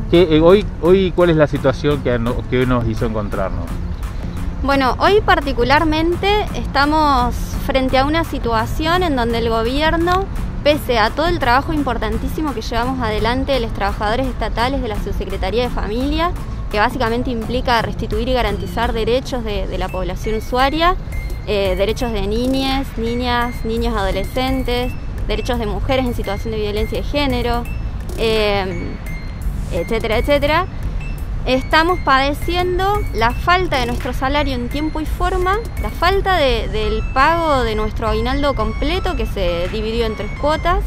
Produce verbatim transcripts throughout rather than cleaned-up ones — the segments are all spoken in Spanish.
¿Qué, eh, hoy, hoy, ¿cuál es la situación que, que hoy nos hizo encontrarnos? Bueno, hoy particularmente estamos frente a una situación en donde el gobierno, pese a todo el trabajo importantísimo que llevamos adelante los trabajadores estatales de la Subsecretaría de Familia, que básicamente implica restituir y garantizar derechos de, de la población usuaria, eh, derechos de niñas, niñas, niños, adolescentes, derechos de mujeres en situación de violencia de género, eh, etcétera, etcétera. Estamos padeciendo la falta de nuestro salario en tiempo y forma, la falta de, del pago de nuestro aguinaldo completo, que se dividió en tres cuotas,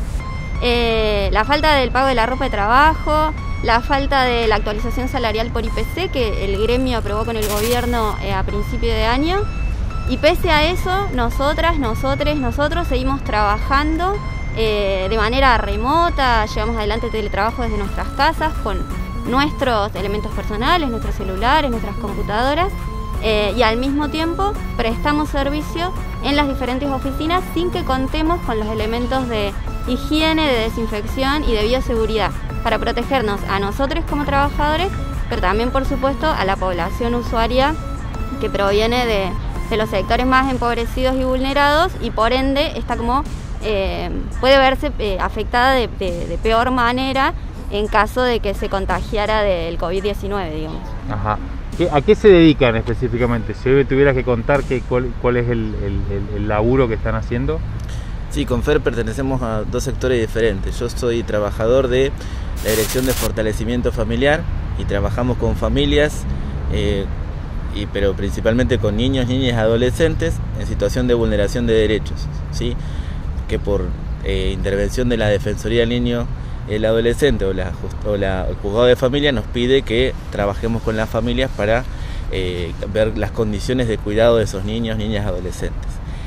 eh, la falta del pago de la ropa de trabajo, la falta de la actualización salarial por I P C que el gremio aprobó con el gobierno eh, a principio de año. Y pese a eso, nosotras, nosotres, nosotros seguimos trabajando eh, de manera remota, llevamos adelante teletrabajo desde nuestras casas con nuestros elementos personales, nuestros celulares, nuestras computadoras, eh, y al mismo tiempo prestamos servicio en las diferentes oficinas sin que contemos con los elementos de higiene, de desinfección y de bioseguridad para protegernos a nosotros como trabajadores, pero también por supuesto a la población usuaria que proviene de, de los sectores más empobrecidos y vulnerados, y por ende está como eh, puede verse eh, afectada de, de, de peor manera en caso de que se contagiara del COVID diecinueve, digamos. Ajá. ¿A qué se dedican específicamente? Si hoy tuvieras que contar que, cuál, cuál es el, el, el laburo que están haciendo. Sí, con F E R pertenecemos a dos sectores diferentes. Yo soy trabajador de la Dirección de Fortalecimiento Familiar y trabajamos con familias, eh, y, pero principalmente con niños, niñas y adolescentes en situación de vulneración de derechos, ¿sí? Que por eh, intervención de la Defensoría del Niño, el adolescente o, la, o la, el juzgado de familia nos pide que trabajemos con las familias para eh, ver las condiciones de cuidado de esos niños, niñas y adolescentes.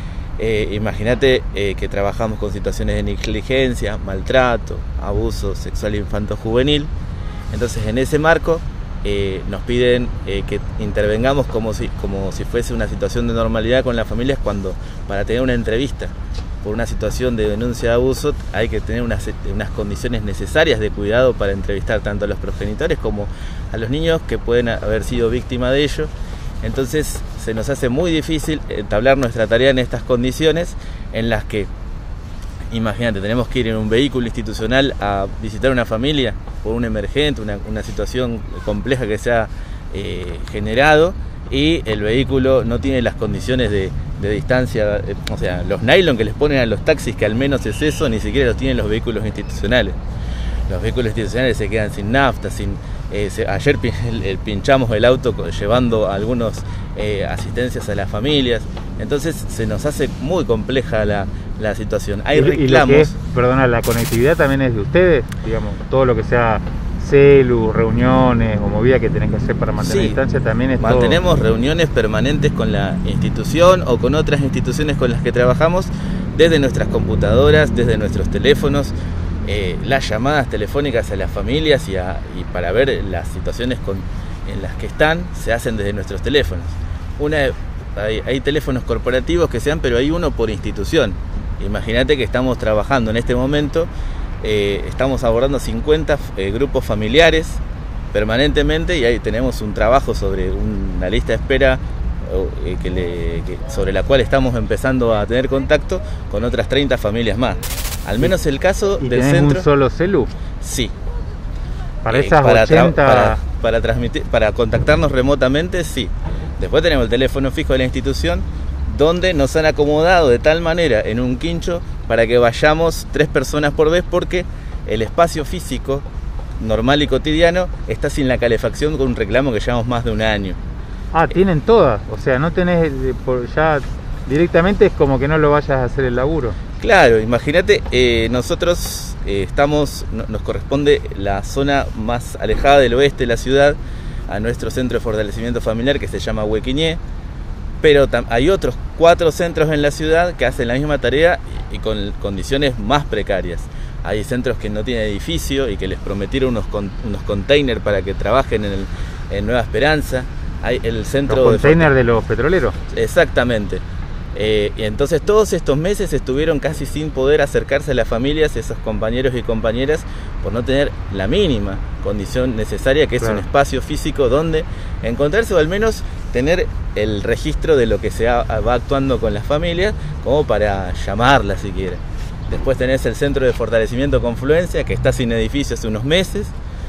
Eh, Imagínate eh, que trabajamos con situaciones de negligencia, maltrato, abuso sexual infanto-juvenil. Entonces, en ese marco eh, nos piden eh, que intervengamos como si, como si fuese una situación de normalidad con las familias, cuando para tener una entrevista por una situación de denuncia de abuso hay que tener unas, unas condiciones necesarias de cuidado para entrevistar tanto a los progenitores como a los niños que pueden haber sido víctimas de ello. Entonces se nos hace muy difícil entablar nuestra tarea en estas condiciones en las que, imagínate, tenemos que ir en un vehículo institucional a visitar una familia por un emergente, una, una situación compleja que se ha eh, generado, y el vehículo no tiene las condiciones de, de distancia, eh, o sea, los nylon que les ponen a los taxis, que al menos es eso, ni siquiera los tienen los vehículos institucionales. Los vehículos institucionales se quedan sin nafta, sin eh, se, ayer pin, el, pinchamos el auto llevando algunas eh, asistencias a las familias. Entonces se nos hace muy compleja la, la situación. Hay reclamos. Y lo que es, perdona, la conectividad también es de ustedes, digamos, todo lo que sea celu, reuniones o movida que tenés que hacer para mantener sí, distancia también es mantenemos todo. Reuniones permanentes con la institución o con otras instituciones con las que trabajamos desde nuestras computadoras, desde nuestros teléfonos. Eh, las llamadas telefónicas a las familias y, a, y para ver las situaciones con, en las que están se hacen desde nuestros teléfonos. Una, hay, hay teléfonos corporativos que se dan, pero hay uno por institución. Imagínate que estamos trabajando en este momento, eh, estamos abordando cincuenta eh, grupos familiares permanentemente, y ahí tenemos un trabajo sobre una lista de espera eh, que le, que, sobre la cual estamos empezando a tener contacto con otras treinta familias más. Al menos el caso ¿Y del tenés centro. un solo celu? Sí. Para Eh, esas para, ochenta... para, para, transmitir, para contactarnos remotamente, sí. Después tenemos el teléfono fijo de la institución, donde nos han acomodado de tal manera en un quincho para que vayamos tres personas por vez, porque el espacio físico normal y cotidiano está sin la calefacción, con un reclamo que llevamos más de un año. Ah, tienen todas, o sea, no tenés eh, por ya directamente, es como que no lo vayas a hacer el laburo. Claro, imagínate, eh, nosotros eh, estamos, no, nos corresponde la zona más alejada del oeste de la ciudad, a nuestro centro de fortalecimiento familiar que se llama Huequiñé, pero hay otros cuatro centros en la ciudad que hacen la misma tarea y, y con condiciones más precarias. Hay centros que no tienen edificio y que les prometieron unos, con, unos containers para que trabajen en, el, en Nueva Esperanza. Hay el centro ¿Los containers de, de los petroleros? Exactamente. Eh, y entonces todos estos meses estuvieron casi sin poder acercarse a las familias, esos compañeros y compañeras, por no tener la mínima condición necesaria, que es claro. un espacio físico donde encontrarse, o al menos tener el registro de lo que se ha, va actuando con las familias, como para llamarlas siquiera. Después tenés el Centro de Fortalecimiento Confluencia, que está sin edificio hace unos meses,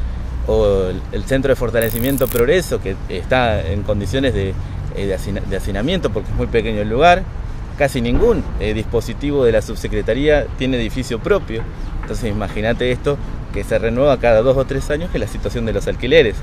o el, el Centro de Fortalecimiento Progreso, que está en condiciones de de hacinamiento porque es muy pequeño el lugar. Casi ningún eh, dispositivo de la subsecretaría tiene edificio propio. Entonces imagínate esto, que se renueva cada dos o tres años, que es la situación de los alquileres,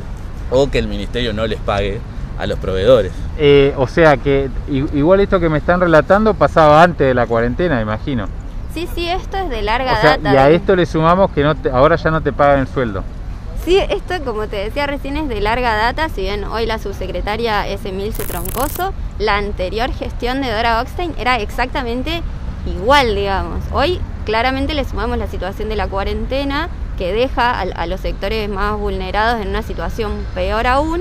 o que el ministerio no les pague a los proveedores. Eh, o sea que igual esto que me están relatando pasaba antes de la cuarentena, imagino. Sí, sí, esto es de larga o sea, data. Y a esto le sumamos que no te, ahora ya no te pagan el sueldo. Sí, esto, como te decía recién, es de larga data. Si bien hoy la subsecretaria es Emilce Troncoso, la anterior gestión de Dora Oxtein era exactamente igual, digamos. Hoy claramente le sumamos la situación de la cuarentena, que deja a, a los sectores más vulnerados en una situación peor aún,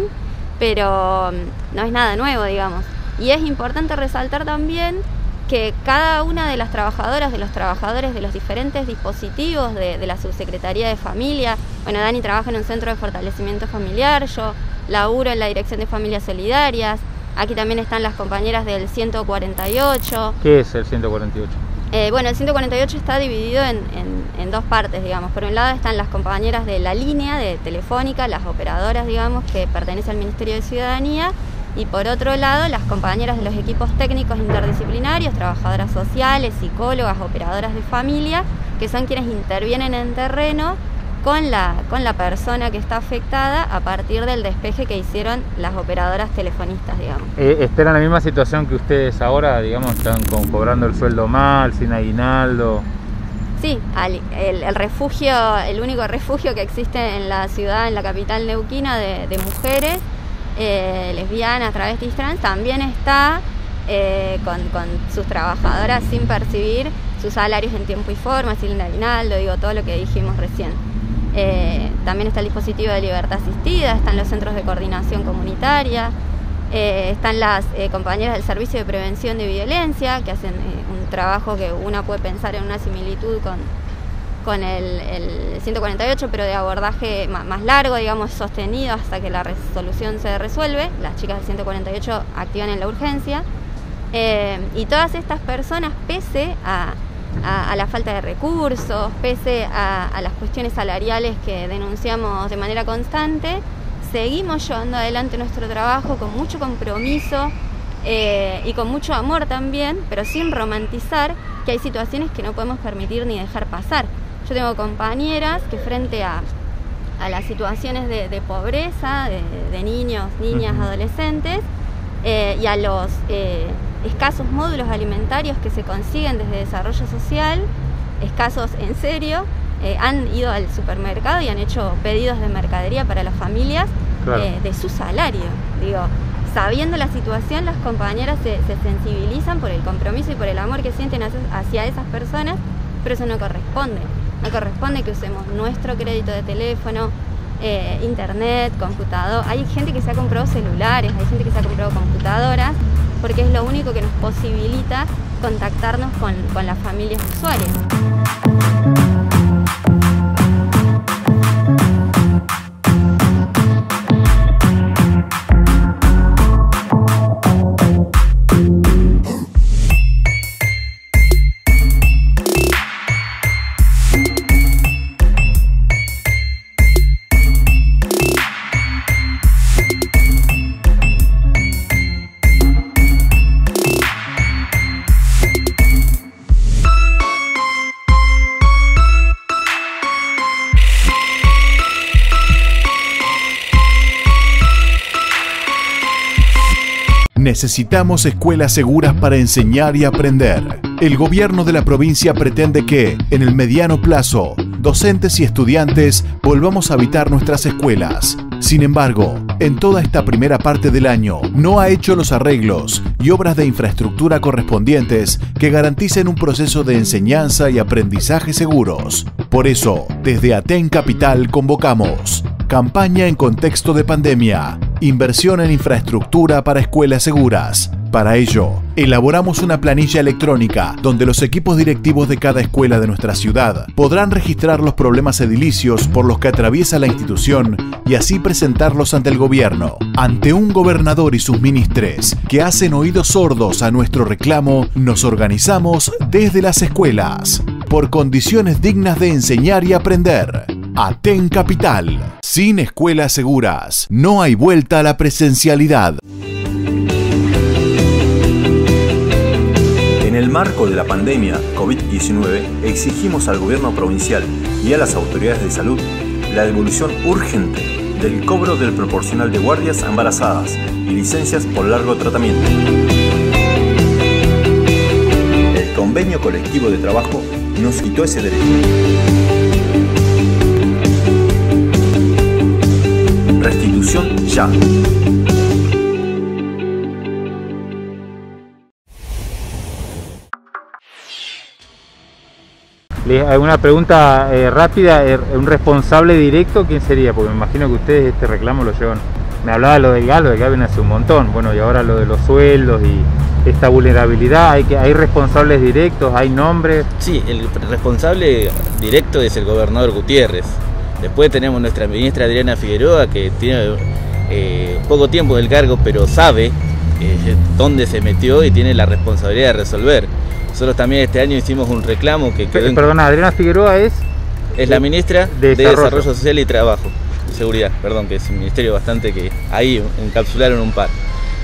pero no es nada nuevo, digamos. Y es importante resaltar también que cada una de las trabajadoras, de los trabajadores de los diferentes dispositivos de, de la Subsecretaría de Familia, bueno, Dani trabaja en un centro de fortalecimiento familiar, yo laburo en la Dirección de Familias Solidarias, aquí también están las compañeras del ciento cuarenta y ocho. ¿Qué es el ciento cuarenta y ocho? Eh, bueno, el ciento cuarenta y ocho está dividido en, en, en dos partes, digamos. Por un lado están las compañeras de la línea de Telefónica, las operadoras, digamos, que pertenecen al Ministerio de Ciudadanía, y por otro lado las compañeras de los equipos técnicos interdisciplinarios, trabajadoras sociales, psicólogas, operadoras de familia, que son quienes intervienen en terreno con la, con la persona que está afectada a partir del despeje que hicieron las operadoras telefonistas, digamos. Eh, ¿Esperan la misma situación que ustedes ahora, digamos, están con, cobrando el sueldo mal, sin aguinaldo? Sí, al, el, el refugio, el único refugio que existe en la ciudad, en la capital neuquina de, de mujeres, Eh, lesbianas, travestis, trans, también está eh, con, con sus trabajadoras sin percibir sus salarios en tiempo y forma, sin aguinaldo, digo, todo lo que dijimos recién. Eh, también está el dispositivo de libertad asistida, están los centros de coordinación comunitaria, eh, están las eh, compañeras del Servicio de Prevención de Violencia, que hacen eh, un trabajo que uno puede pensar en una similitud con con el, el ciento cuarenta y ocho, pero de abordaje más, más largo, digamos, sostenido hasta que la resolución se resuelve. Las chicas del ciento cuarenta y ocho activan en la urgencia. Eh, y todas estas personas, pese a, a, a la falta de recursos, pese a, a las cuestiones salariales que denunciamos de manera constante, seguimos llevando adelante nuestro trabajo con mucho compromiso eh, y con mucho amor también, pero sin romantizar que hay situaciones que no podemos permitir ni dejar pasar. Yo tengo compañeras que frente a, a las situaciones de, de pobreza, de, de niños, niñas, uh-huh. adolescentes, eh, y a los eh, escasos módulos alimentarios que se consiguen desde desarrollo social, escasos en serio, eh, han ido al supermercado y han hecho pedidos de mercadería para las familias, claro. eh, de su salario. Digo, sabiendo la situación, las compañeras se, se sensibilizan por el compromiso y por el amor que sienten hacia esas personas, pero eso no corresponde. No corresponde que usemos nuestro crédito de teléfono, eh, internet, computador. Hay gente que se ha comprado celulares, hay gente que se ha comprado computadoras, porque es lo único que nos posibilita contactarnos con, con las familias usuarias. Necesitamos escuelas seguras para enseñar y aprender. El gobierno de la provincia pretende que, en el mediano plazo, docentes y estudiantes volvamos a habitar nuestras escuelas. Sin embargo, en toda esta primera parte del año no ha hecho los arreglos y obras de infraestructura correspondientes que garanticen un proceso de enseñanza y aprendizaje seguros. Por eso, desde Aten Capital convocamos campaña en contexto de pandemia. Inversión en infraestructura para escuelas seguras. Para ello, elaboramos una planilla electrónica donde los equipos directivos de cada escuela de nuestra ciudad podrán registrar los problemas edilicios por los que atraviesa la institución y así presentarlos ante el gobierno. Ante un gobernador y sus ministres que hacen oídos sordos a nuestro reclamo, nos organizamos desde las escuelas por condiciones dignas de enseñar y aprender. Aten Capital. Sin escuelas seguras, no hay vuelta a la presencialidad. En el marco de la pandemia COVID diecinueve, exigimos al gobierno provincial y a las autoridades de salud la devolución urgente del cobro del proporcional de guardias a embarazadas y licencias por largo tratamiento. El convenio colectivo de trabajo nos quitó ese derecho. Restitución ya. ¿Alguna pregunta eh, rápida? ¿Un responsable directo quién sería? Porque me imagino que ustedes este reclamo lo llevan. Me hablaba lo del gas, lo del gas viene hace un montón. Bueno, y ahora lo de los sueldos y esta vulnerabilidad. ¿Hay, que, hay responsables directos? ¿Hay nombres? Sí, el responsable directo es el gobernador Gutiérrez. Después tenemos nuestra ministra Adriana Figueroa, que tiene eh, poco tiempo en el cargo, pero sabe eh, dónde se metió y tiene la responsabilidad de resolver. Nosotros también este año hicimos un reclamo que quedó en... Perdona, Adriana Figueroa es... Es la ministra de de Desarrollo. Desarrollo Social y Trabajo, Seguridad, perdón, que es un ministerio bastante que ahí encapsularon un par.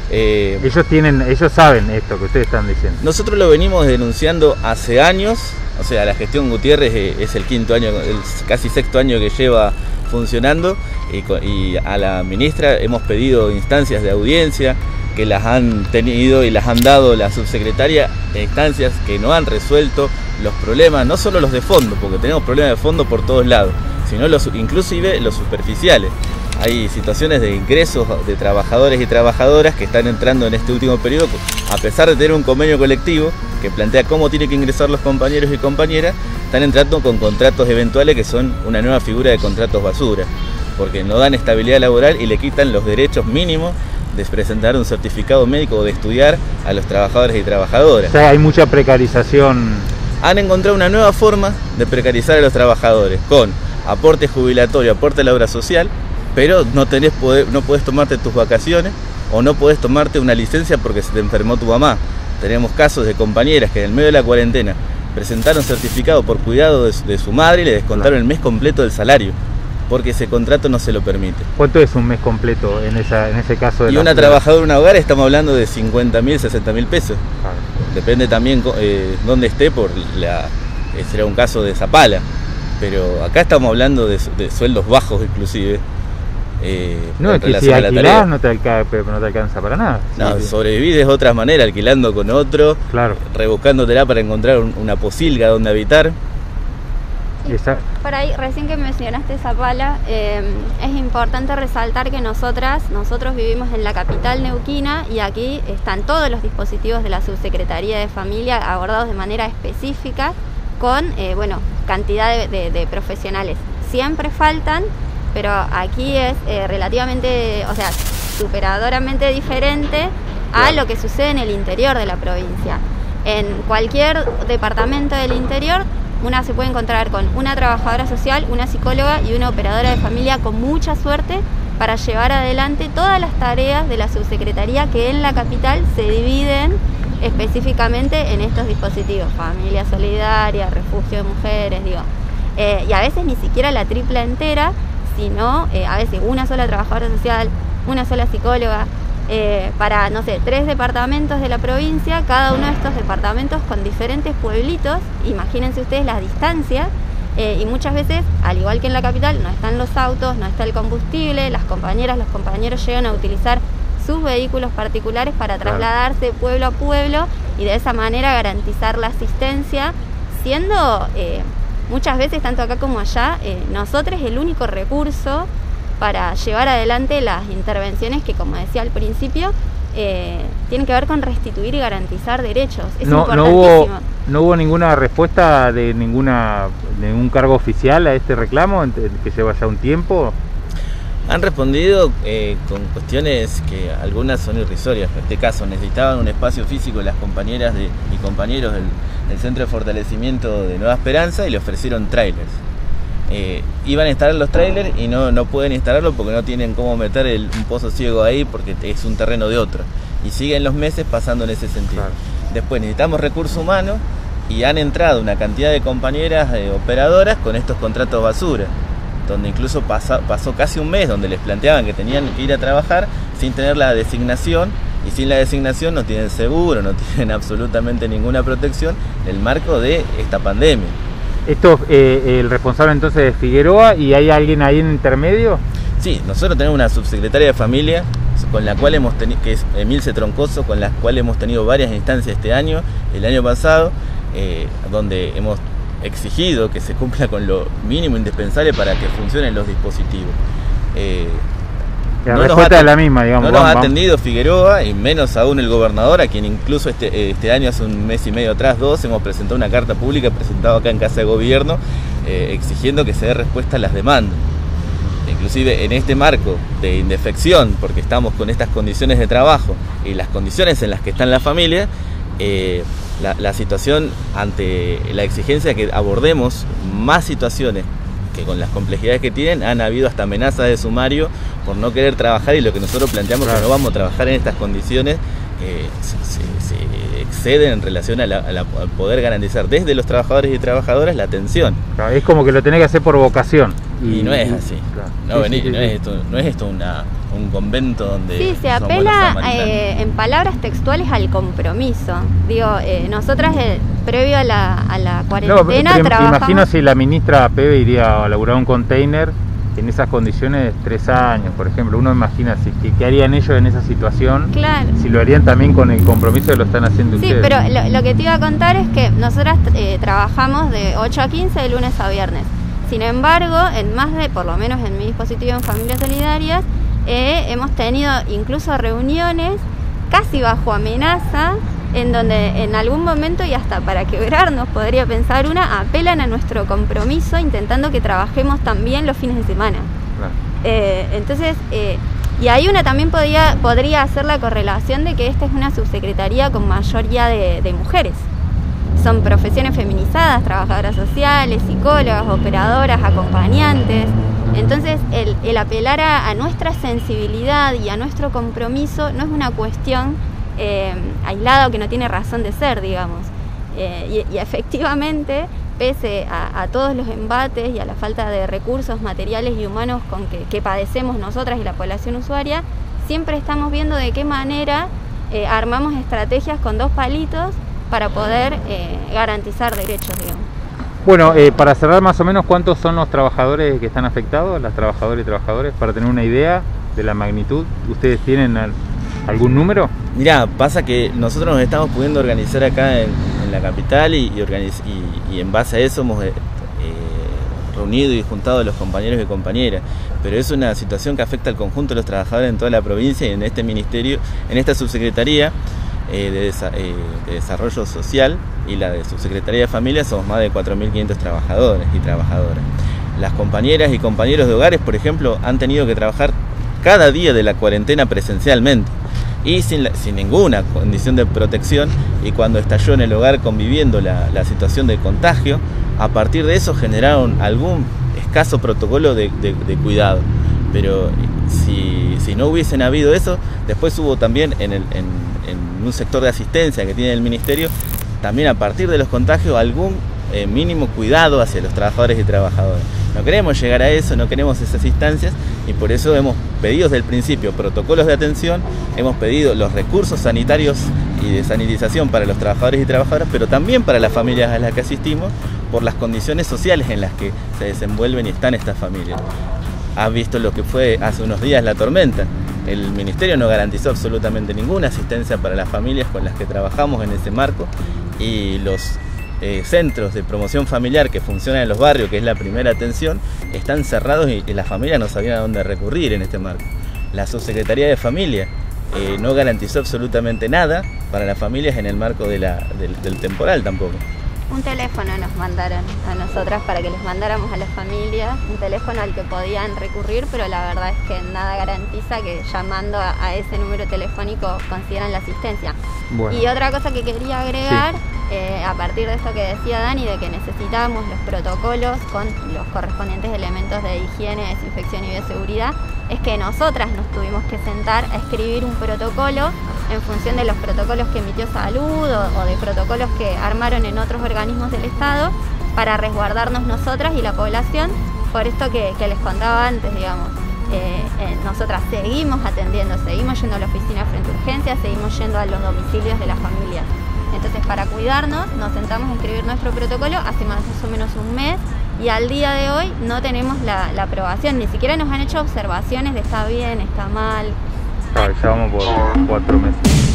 Eh, ellos tienen, ellos saben esto que ustedes están diciendo. Nosotros lo venimos denunciando hace años, o sea, la gestión Gutiérrez es el quinto año, el casi sexto año que lleva funcionando, y, y a la ministra hemos pedido instancias de audiencia que las han tenido y las han dado la subsecretaria, instancias que no han resuelto los problemas, no solo los de fondo, porque tenemos problemas de fondo por todos lados, sino los, inclusive los superficiales. Hay situaciones de ingresos de trabajadores y trabajadoras que están entrando en este último periodo, a pesar de tener un convenio colectivo que plantea cómo tienen que ingresar los compañeros y compañeras, están entrando con contratos eventuales que son una nueva figura de contratos basura, porque no dan estabilidad laboral y le quitan los derechos mínimos de presentar un certificado médico o de estudiar a los trabajadores y trabajadoras. O sea, hay mucha precarización. Han encontrado una nueva forma de precarizar a los trabajadores, con aporte jubilatorio, aporte a la obra social, pero no tenés poder, no podés tomarte tus vacaciones o no podés tomarte una licencia porque se te enfermó tu mamá. Tenemos casos de compañeras que en el medio de la cuarentena presentaron certificado por cuidado de su, de su madre y le descontaron el mes completo del salario, porque ese contrato no se lo permite. ¿Cuánto es un mes completo en, esa, en ese caso? De y la una ciudad? trabajadora en un hogar estamos hablando de cincuenta mil, sesenta mil pesos. Claro. Depende también eh, dónde esté, por la, eh, será un caso de Zapala. Pero acá estamos hablando de, de sueldos bajos inclusive. Eh, no, es que si alquilás no te, alca no te alcanza para nada. No, sí, sobrevivís de otra manera, alquilando con otro, claro, rebuscándotela para encontrar un, una posilga donde habitar. Esa... Por ahí, recién que mencionaste Zapala, eh, es importante resaltar que nosotras, nosotros vivimos en la capital neuquina y aquí están todos los dispositivos de la Subsecretaría de Familia abordados de manera específica con, eh, bueno, cantidad de, de, de profesionales. Siempre faltan, pero aquí es eh, relativamente, o sea, superadoramente diferente a lo que sucede en el interior de la provincia. En cualquier departamento del interior, una se puede encontrar con una trabajadora social, una psicóloga y una operadora de familia con mucha suerte para llevar adelante todas las tareas de la subsecretaría que en la capital se dividen específicamente en estos dispositivos, familia solidaria, refugio de mujeres, digo, eh, y a veces ni siquiera la tripla entera, sino eh, a veces una sola trabajadora social, una sola psicóloga, eh, para, no sé, tres departamentos de la provincia, cada uno de estos departamentos con diferentes pueblitos, imagínense ustedes la distancia, eh, y muchas veces, al igual que en la capital, no están los autos, no está el combustible, las compañeras, los compañeros llegan a utilizar sus vehículos particulares para trasladarse pueblo a pueblo y de esa manera garantizar la asistencia, siendo eh, muchas veces, tanto acá como allá, eh, nosotros el único recurso para llevar adelante las intervenciones que, como decía al principio, eh, tienen que ver con restituir y garantizar derechos. Es no, importantísimo. No hubo, no hubo ninguna respuesta de ninguna de ningún cargo oficial a este reclamo, que lleva ya un tiempo. Han respondido eh, con cuestiones que algunas son irrisorias. En este caso necesitaban un espacio físico las compañeras de, y compañeros del, del Centro de Fortalecimiento de Nueva Esperanza y le ofrecieron trailers. Eh, iban a instalar los trailers y no, no pueden instalarlo porque no tienen cómo meter el, un pozo ciego ahí porque es un terreno de otro. Y siguen los meses pasando en ese sentido. Claro. Después necesitamos recursos humanos y han entrado una cantidad de compañeras eh, operadoras con estos contratos basura, donde incluso pasa, pasó casi un mes donde les planteaban que tenían que ir a trabajar sin tener la designación, y sin la designación no tienen seguro, no tienen absolutamente ninguna protección en el marco de esta pandemia. ¿Esto eh, el responsable entonces es Figueroa y hay alguien ahí en intermedio? Sí, nosotros tenemos una subsecretaria de familia con la cual hemos tenido, que es Emilce Troncoso, con la cual hemos tenido varias instancias este año, el año pasado, eh, donde hemos exigido que se cumpla con lo mínimo indispensable para que funcionen los dispositivos. Eh, la no respuesta es la misma, digamos. No nos ha atendido Figueroa y menos aún el gobernador, a quien incluso este, este año, hace un mes y medio atrás, dos, hemos presentado una carta pública presentada acá en Casa de Gobierno eh, exigiendo que se dé respuesta a las demandas. Inclusive en este marco de indefección, porque estamos con estas condiciones de trabajo y las condiciones en las que están las familias, eh, la, la situación ante la exigencia de que abordemos más situaciones que con las complejidades que tienen, han habido hasta amenazas de sumario por no querer trabajar, y lo que nosotros planteamos claro. que no vamos a trabajar en estas condiciones eh, se, se, se exceden en relación a, la, a, la, a poder garantizar desde los trabajadores y trabajadoras la atención. Claro, es como que lo tenés que hacer por vocación. Y, y no es así. Claro. No, sí, vení, sí, sí, no, sí. Es esto, no es esto una, un convento donde... Sí, se apela eh, en palabras textuales al compromiso. Digo, eh, nosotras eh, previo a la, a la cuarentena no, trabajamos... Imagino si la ministra Pebe iría a laburar un container en esas condiciones tres años, por ejemplo. Uno imagina si, que, qué harían ellos en esa situación, claro. si lo harían también con el compromiso que lo están haciendo sí, ustedes. Sí, pero lo, lo que te iba a contar es que nosotras eh, trabajamos de ocho a quince de lunes a viernes. Sin embargo, en más de, por lo menos en mi dispositivo en Familias Solidarias, eh, hemos tenido incluso reuniones casi bajo amenaza, en donde en algún momento, y hasta para quebrarnos podría pensar una, apelan a nuestro compromiso intentando que trabajemos también los fines de semana. Claro. Eh, entonces, eh, y ahí una también podría, podría hacer la correlación de que esta es una subsecretaría con mayoría de, de mujeres. Son profesiones feminizadas, trabajadoras sociales, psicólogas, operadoras, acompañantes. Entonces, el, el apelar a, a nuestra sensibilidad y a nuestro compromiso no es una cuestión eh, aislada o que no tiene razón de ser, digamos. Eh, y, y efectivamente, pese a, a todos los embates y a la falta de recursos materiales y humanos con que, que padecemos nosotras y la población usuaria, siempre estamos viendo de qué manera eh, armamos estrategias con dos palitos para poder eh, garantizar derechos, digamos. Bueno, eh, para cerrar más o menos, ¿cuántos son los trabajadores que están afectados, las trabajadoras y trabajadores, para tener una idea de la magnitud? ¿Ustedes tienen algún número? Mirá, pasa que nosotros nos estamos pudiendo organizar acá en, en la capital y, y, organiz y, y en base a eso hemos eh, reunido y juntado a los compañeros y compañeras, pero es una situación que afecta al conjunto de los trabajadores en toda la provincia y en este ministerio, en esta subsecretaría Eh, de, desa eh, de Desarrollo Social y la de Subsecretaría de Familia. Somos más de cuatro mil quinientos trabajadores y trabajadoras. Las compañeras y compañeros de hogares, por ejemplo, han tenido que trabajar cada día de la cuarentena presencialmente y sin, la, sin ninguna condición de protección, y cuando estalló en el hogar conviviendo la, la situación de contagio, a partir de eso generaron algún escaso protocolo de, de, de cuidado. Pero si, si no hubiesen habido eso, después hubo también en, el, en, en un sector de asistencia que tiene el ministerio, también a partir de los contagios, algún eh, mínimo cuidado hacia los trabajadores y trabajadoras. No queremos llegar a eso, no queremos esas instancias, y por eso hemos pedido desde el principio protocolos de atención, hemos pedido los recursos sanitarios y de sanitización para los trabajadores y trabajadoras, pero también para las familias a las que asistimos, por las condiciones sociales en las que se desenvuelven y están estas familias. Has visto lo que fue hace unos días la tormenta. El ministerio no garantizó absolutamente ninguna asistencia para las familias con las que trabajamos en ese marco, y los eh, centros de promoción familiar que funcionan en los barrios, que es la primera atención, están cerrados y, y las familias no sabían a dónde recurrir en este marco. La Subsecretaría de Familia eh, no garantizó absolutamente nada para las familias en el marco de la, del, del temporal tampoco. Un teléfono nos mandaron a nosotras para que les mandáramos a las familias, un teléfono al que podían recurrir, pero la verdad es que nada garantiza que llamando a, a ese número telefónico consideran la asistencia. Bueno. Y otra cosa que quería agregar, sí. eh, a partir de esto que decía Dani, de que necesitábamos los protocolos con los correspondientes elementos de higiene, desinfección y bioseguridad, es que nosotras nos tuvimos que sentar a escribir un protocolo en función de los protocolos que emitió Salud o, o de protocolos que armaron en otros organismos del Estado para resguardarnos nosotras y la población. Por esto que, que les contaba antes, digamos, eh, eh, nosotras seguimos atendiendo, seguimos yendo a la oficina frente a urgencias, seguimos yendo a los domicilios de las familias. Entonces, para cuidarnos, nos sentamos a escribir nuestro protocolo hace más o menos un mes y al día de hoy no tenemos la, la aprobación, ni siquiera nos han hecho observaciones de está bien, está mal. Ah, ya vamos por cuatro meses.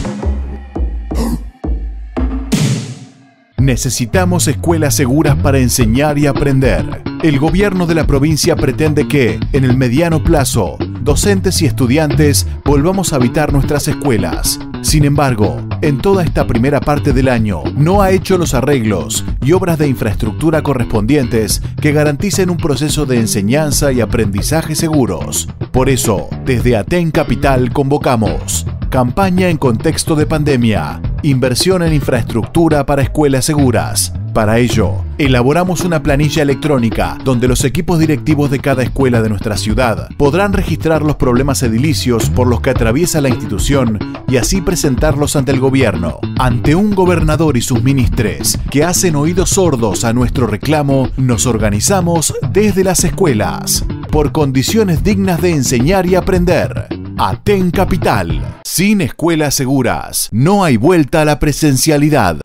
Necesitamos escuelas seguras para enseñar y aprender. El gobierno de la provincia pretende que, en el mediano plazo, docentes y estudiantes volvamos a habitar nuestras escuelas. Sin embargo, en toda esta primera parte del año no ha hecho los arreglos y obras de infraestructura correspondientes que garanticen un proceso de enseñanza y aprendizaje seguros. Por eso, desde Aten Capital convocamos campaña en contexto de pandemia, inversión en infraestructura para escuelas seguras. Para ello, elaboramos una planilla electrónica donde los equipos directivos de cada escuela de nuestra ciudad podrán registrar los problemas edilicios por los que atraviesa la institución y así presentarlos ante el gobierno. Ante un gobernador y sus ministres que hacen oídos sordos a nuestro reclamo, nos organizamos desde las escuelas por condiciones dignas de enseñar y aprender. Aten Capital. Sin escuelas seguras, no hay vuelta a la presencialidad.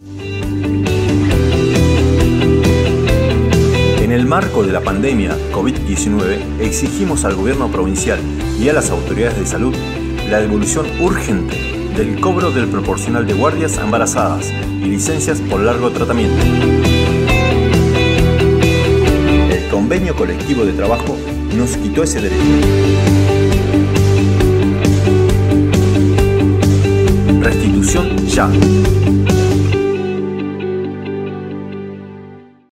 En el marco de la pandemia COVID diecinueve, exigimos al gobierno provincial y a las autoridades de salud la devolución urgente del cobro del proporcional de guardias a embarazadas y licencias por largo tratamiento. El convenio colectivo de trabajo nos quitó ese derecho. Restitución ya.